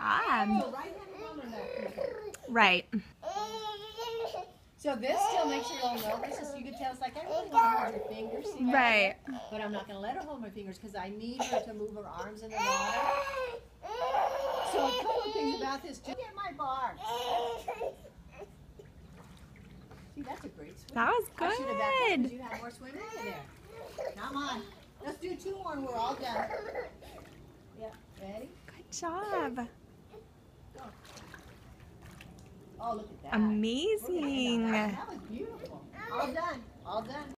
job. So right hand mom or left hand? Right. So this still makes her own well. This is, you can tell it's like I really want to hold your fingers. See that? Right. But I'm not going to let her hold my fingers because I need her to move her arms in the water. So a couple of things about this. Just get my bar. See, that's a great swim. That was I should have backed up good. because you had more swimming in there. Come on. Let's do 2 more and we're all done. Yeah, ready? Good job. Go. Oh, look at that. Amazing. That was beautiful. All done. All done.